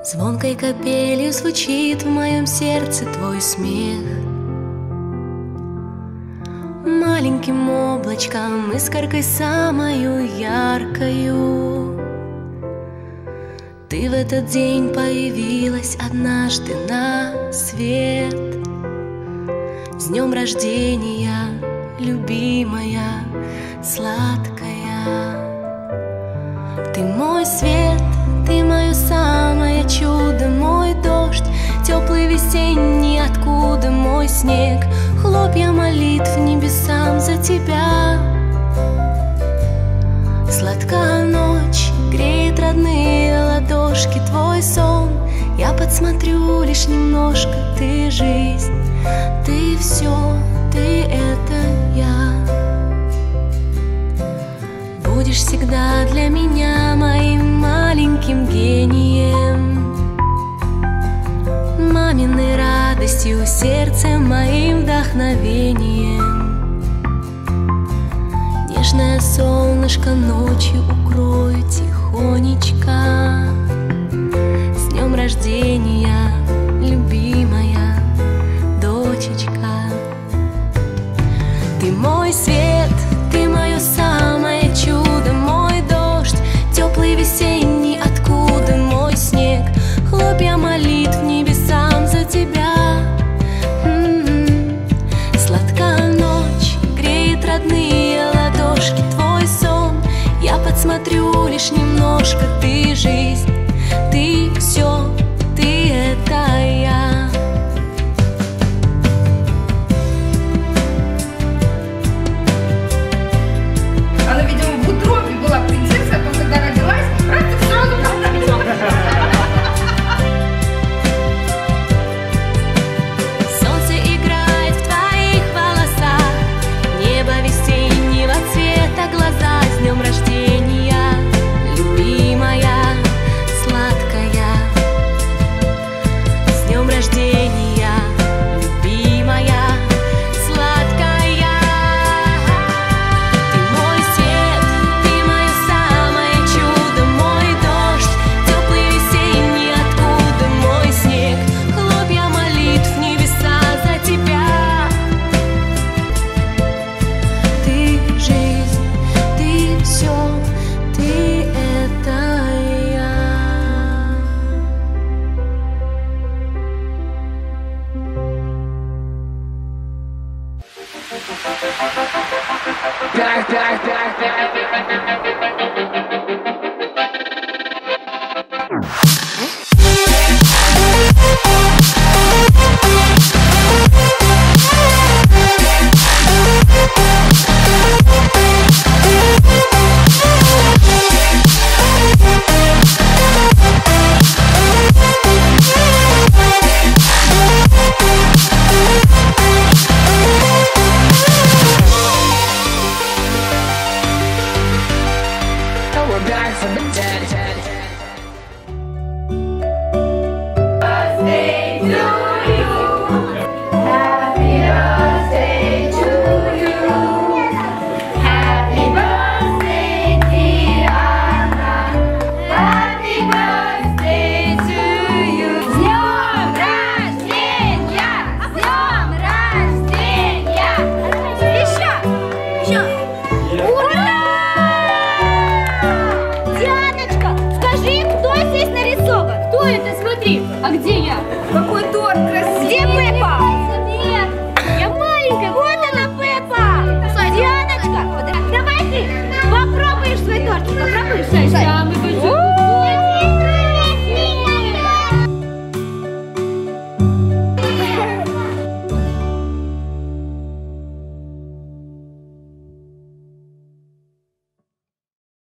Звонкой капелью звучит в моем сердце твой смех. Маленьким облачком, искоркой самою яркою, ты в этот день появилась однажды на свет. С днем рождения, любимая, сладкая. Ты мой свет, ты мое самое чудо, мой дождь, теплый весенний, откуда мой снег, хлопья молитв небесам за тебя. Сладкая ночь греет родные ладошки, твой сон я подсмотрю лишь немножко. Ты жизнь, ты все, ты это я. Будешь всегда для меня моим маленьким гением, маминой радостью, сердцем моим вдохновением. Нежное солнышко ночью укрою тихонечко. С днем рождения, любимая дочечка. Ты мой свет, ты мое самое чудо, мой дождь, теплый весенний, откуда мой снег, хлопья молитв небесам за тебя. Сладкая ночь греет родные ладошки, твой сон я подсмотрю лишь немножко. Ты жизнь, ты все, ты это я. Она, видимо, в утробе была принцесса, но когда родилась, раз так сразу Солнце играет в твоих волосах, небо весеннего цвета глаза. С днем рождения, любимая, сладкая. С днем рождения, любимая, сладкая. Ты мой свет, ты мое самое чудо, мой дождь, теплый весенний, откуда мой снег, хлопья молитв небеса за тебя. Ты жизнь, ты все, ты это я. We're back from the dead. А где я? Какой торт красивый! Где Пеппа?